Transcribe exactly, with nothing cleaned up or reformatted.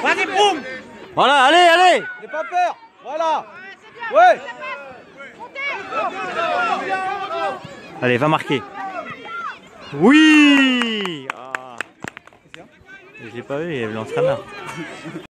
Vas-y, boum. Voilà, allez, allez. N'aie pas peur. Voilà. Ouais. Allez, va marquer. Oui. Ah. Je l'ai pas vu, il y avait l'entraîneur.